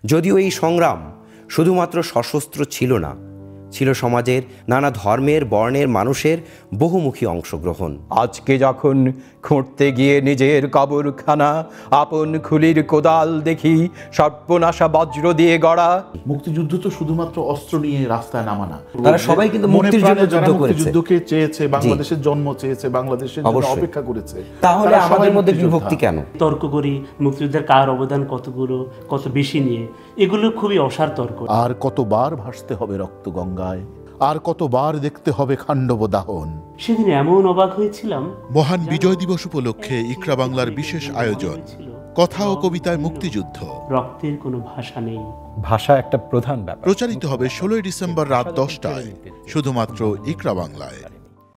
যদিও এই সংগ্রাম শুধুমাত্র সশস্ত্র ছিল না, ছিল সমাজের নানা ধর্মের বর্ণের মানুষের বহুমুখী অংশগ্রহণ। আজকে যখন খুঁড়তে গিয়ে নিজের কবরখানা আপন খুলির কোদাল দেখি সর্বনাশা বজ্র দিয়ে গড়া। মুক্তিযুদ্ধ তো শুধুমাত্র অস্ত্র নিয়ে রাস্তায় নামা না, তারা সবাই কিন্তু মুক্তির জন্য যুদ্ধ করেছে, মুক্তিযুদ্ধকে চেয়েছে, বাংলাদেশের জন্ম চেয়েছে, বাংলাদেশের জন্য অপেক্ষা করেছে। তাহলে আমাদের মধ্যে বিভক্তি কেন? তর্ক করি মুক্তিযুদ্ধের কার অবদান কত বেশি নিয়ে, এগুলো খুবই অসার তর্ক। আর কতবার ভাসতে হবে রক্ত গঙ্গায়, আর কতবার দেখতে হবে খান্ডব দাহন। সেদিন এমন অবাক হয়েছিলাম। মহান বিজয় দিবস উপলক্ষে ইকরা বাংলার বিশেষ আয়োজন, কথা ও কবিতায় মুক্তিযুদ্ধ। রক্তের কোনো ভাষা নেই, ভাষা একটা প্রধান ব্যাপার। প্রচারিত হবে 16 ডিসেম্বর রাত 10টায় শুধুমাত্র ইকরা বাংলায়।